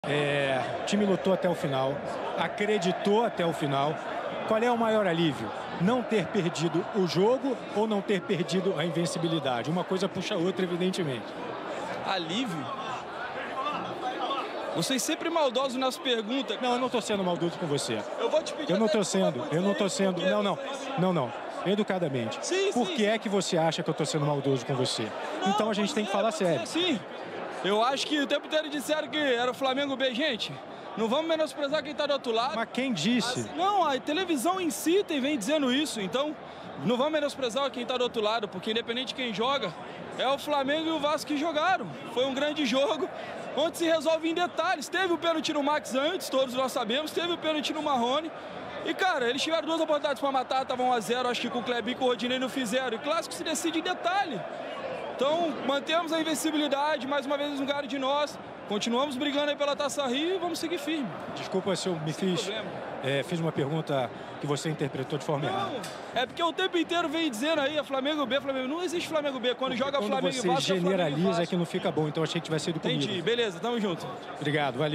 O time lutou até o final, acreditou até o final. Qual é o maior alívio? Não ter perdido o jogo ou não ter perdido a invencibilidade? Uma coisa puxa a outra, evidentemente. Alívio? Vocês sempre maldosos nas perguntas. Não, eu não estou sendo maldoso com você. Eu vou te pedir. Eu não estou sendo. Não. Educadamente. Sim, Por que é que você acha que eu estou sendo maldoso com você? Então a gente tem que falar sério. Sim. Eu acho que o tempo inteiro disseram que era o Flamengo B, gente. Não vamos menosprezar quem está do outro lado. Mas quem disse? Não, a televisão em si vem dizendo isso. Então, não vamos menosprezar quem está do outro lado, porque independente de quem joga, é o Flamengo e o Vasco que jogaram. Foi um grande jogo, onde se resolve em detalhes. Teve o pênalti no Max antes, todos nós sabemos. Teve o pênalti no Marrone. E, cara, eles tiveram duas oportunidades para matar, estavam 1 a 0. Acho que com o Clebinho e com o Rodinei não fizeram. E clássico se decide em detalhe. Então, mantemos a invencibilidade, mais uma vez um lugar de nós. Continuamos brigando aí pela Taça Rio e vamos seguir firme. Desculpa se eu me fiz uma pergunta que você interpretou de forma errada. É porque o tempo inteiro vem dizendo aí, Flamengo B, Flamengo B. Não existe Flamengo B. Quando joga Flamengo e Vasco, você generaliza é que não fica bom. Então achei que tivesse sido comigo. Entendi. Beleza, tamo junto. Obrigado, valeu.